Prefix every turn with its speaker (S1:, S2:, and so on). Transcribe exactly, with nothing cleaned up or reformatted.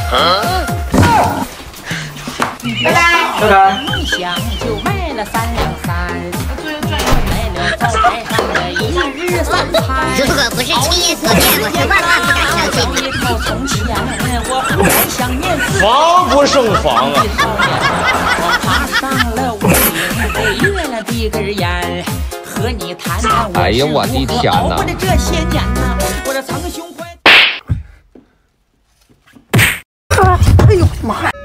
S1: 拜拜。拜拜。
S2: 梦想就卖了三两三，卖了灶台上的一日三餐。
S3: 如果不是亲眼所见，我是万万不敢相信。
S2: 一套从前，我忽然想念自己。
S4: 防不胜防啊！
S2: 我爬上了屋顶，给月亮递根烟，和你谈谈我
S5: 哎呀，我的天哪！
S2: 我的这些年呢，我的藏胸怀。
S1: 哎呦妈！